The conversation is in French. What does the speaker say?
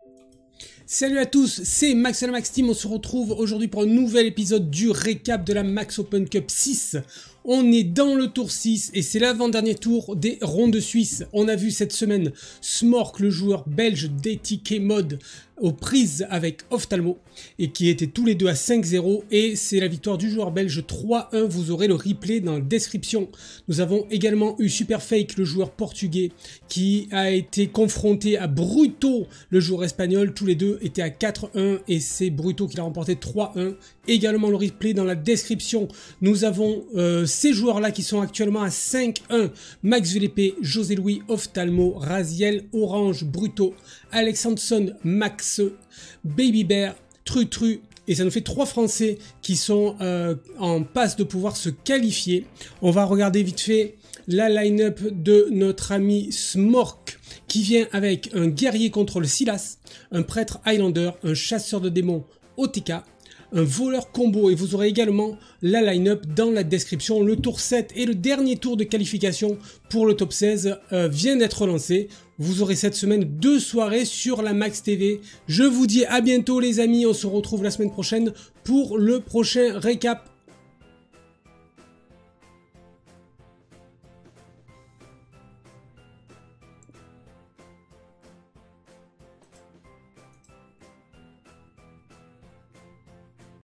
Salut à tous, c'est Max et la Max Team, on se retrouve aujourd'hui pour un nouvel épisode du récap de la Max Open Cup 6. On est dans le tour 6 et c'est l'avant-dernier tour des rondes suisses. On a vu cette semaine Smork, le joueur belge d'ATK Mode, aux prises avec Ophthalmo et qui étaient tous les deux à 5-0 et c'est la victoire du joueur belge 3-1. Vous aurez le replay dans la description. Nous avons également eu Superfake, le joueur portugais, qui a été confronté à Bruto, le joueur espagnol. Tous les deux étaient à 4-1 et c'est Bruto qui l'a remporté 3-1. Également le replay dans la description. Nous avons ces joueurs-là qui sont actuellement à 5-1. Max VLP, José Louis, Ophthalmo, Raziel, Orange, Bruto, Alexandson, Max, Baby Bear, Trutru. Et ça nous fait 3 Français qui sont en passe de pouvoir se qualifier. On va regarder vite fait la line-up de notre ami Smork, qui vient avec un guerrier contrôle Silas, un prêtre Highlander, un chasseur de démons OTK, un voleur combo, et vous aurez également la line-up dans la description. Le tour 7 et le dernier tour de qualification pour le top 16 vient d'être lancé. Vous aurez cette semaine 2 soirées sur la Max TV. Je vous dis à bientôt les amis, on se retrouve la semaine prochaine pour le prochain récap.